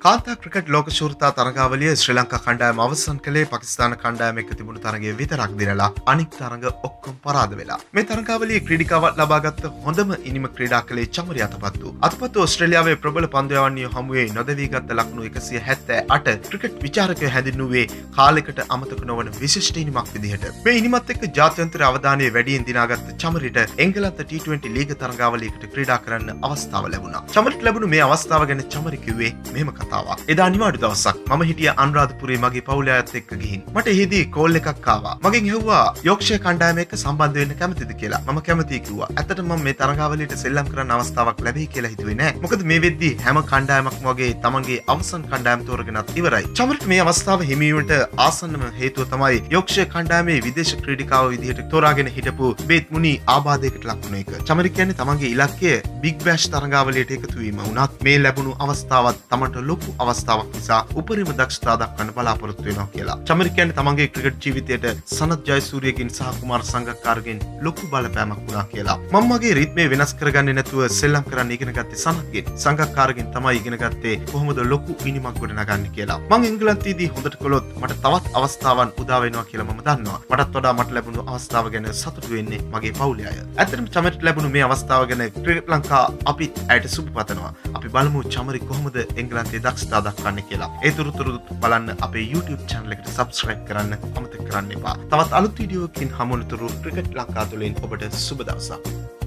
කාන්තා ක්‍රිකට් ලෝක ශූරතා තරඟාවලිය ශ්‍රී ලංකා කණ්ඩායම අවසන් කළේ පාකිස්තාන කණ්ඩායම එක්ක තිබුණු තරඟය විතරක් දිනලා අනික් තරඟ ඔක්කොම පරාද වෙලා. මේ තරඟාවලියේ ක්‍රීඩිකාවක් ලබාගත් හොඳම ඉනිම ක්‍රීඩා කළේ චමරි අතපත්තු. අතපත්තු ඕස්ට්‍රේලියාවේ ප්‍රබල පන්දු යවන්නිය හමුවේ නොදවී ගත්ත ලකුණු 178 ක්‍රිකට් විචාරකයෝ හැඳින්වුවේ කාලයකට අමතක නොවන විශිෂ්ට ඉනිමක් විදිහට. මේ ඉනිමත් එක්ක ජාත්‍යන්තර අවධානය වැඩියෙන් දිනාගත්ත චමරිට එංගලන්ත T20 ලීග තරඟාවලියකට ක්‍රීඩා කරන්න අවස්ථාව ලැබුණා. චමරිට ලැබුණු මේ අවස්ථාව ගැන චමරි කිව්වේ මෙහෙම කතාවක්. එදා අනිවාර්ය දවසක් මම හිටිය අනුරාධපුරේ මගේ පවුලේ අයත් එක්ක ගිහින්. මට එහිදී කෝල් එකක් ආවා. මගෙන් ඇහුවා යෝක්ෂයර් කණ්ඩායම එක්ක සම්බන්ධ වෙන්න කැමතිද කියලා. මම කැමතියි කිව්වා. ඇත්තටම මම මේ තරඟාවලියට සෙල්ලම් කරන්න අවස්ථාවක් ලැබෙයි කියලා හිතුවේ නෑ. මොකද මේ වෙද්දී හැම කණ්ඩායමක්ම වගේ තමන්ගේ අවසන් කණ්ඩායම තෝරගෙනත් ඉවරයි. චමරිට මේ අවස්ථාව හිමි වීමට ආසන්නම හේතුව තමයි යෝක්ෂයර් කණ්ඩායමේ විදේශ ක්‍රීඩිකාව විදිහට තෝරාගෙන හිටපු බේත් මුනි ආබාධයකට ලක් වුණ එක. චමරි කියන්නේ තමන්ගේ ඉලක්කය බිග් බෑෂ් තරඟාවලියට එකතු වීම වුණත් මේ ලැබුණු අවස්ථාවත් තමන්ට ලොකු අවස්ථාවක් නිසා උපරිම දක්ෂතා දක්වන්න බලාපොරොත්තු වෙනවා කියලා. චමරි කියන්නේ තමන්ගේ ක්‍රිකට් ජීවිතයට සනත් ජයසූරියගෙන් සහ කුමාර සංගක්කාරගෙන් ලොකු බලපෑමක් වුණා කියලා. මම මගේ රිද්මේ වෙනස් කරගන්නේ නැතුව සෙල්ලම් කරන්න ඉගෙන ගත්තේ සනත්ගෙන්. සංගක්කාරගෙන් තමයි ඉගෙන ගත්තේ කොහොමද ලොකු ඉනිමක් ගොඩනගන්නේ කියලා. මම එංගලන්තයේදී හොඳට කළොත් මට තවත් අවස්ථාවන් උදා වෙනවා කියලා මම දන්නවා. මටත් වඩා මට ලැබුණු අවස්ථාව ගැන සතුටු වෙන්නේ මගේ පවුලේ අය. ඇත්තටම චමරිට ලැබුණු මේ අවස්ථාව ගැන ක්‍රිකට් ලංකා අපි ඇයට සුබ පතනවා. අපි බලමු චමරි කොහොමද එංගලන්තයේ දක්ෂතා දක්වන්නේ කියලා. ඒ තුරුතුරු බලන්න අපේ YouTube channel එකට subscribe කරන්න අමතක කරන්න එපා. තවත් අලුත් වීඩියෝකින් හමු වෙනතුරු ක්‍රිකට් ලංකා තුලින් ඔබට සුබ දවසක්.